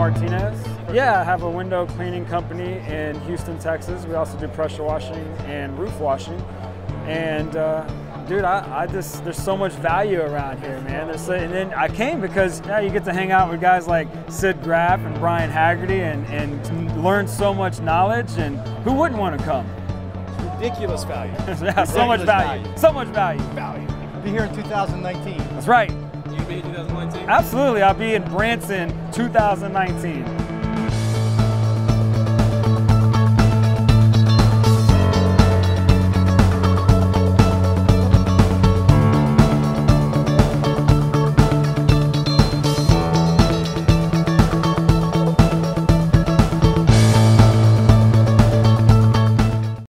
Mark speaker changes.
Speaker 1: Martinez. Yeah, I have a window cleaning company in Houston, Texas. We also do pressure washing and roof washing. And dude, there's so much value around here, man. And then I came because you get to hang out with guys like Sid Graff and Brian Haggerty and learn so much knowledge, and who wouldn't want to come?
Speaker 2: Ridiculous value.
Speaker 1: Yeah, so much value. So much value.
Speaker 2: Be here in 2019.
Speaker 1: That's right.
Speaker 3: You be in 2019?
Speaker 1: Absolutely, I'll be in Branson 2019.